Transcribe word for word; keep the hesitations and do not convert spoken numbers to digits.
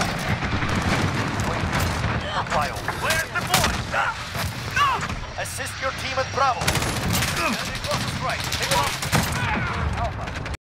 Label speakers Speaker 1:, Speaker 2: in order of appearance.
Speaker 1: File. Where's the boy? Assist your team at Bravo. Enemy closest right. Take it off.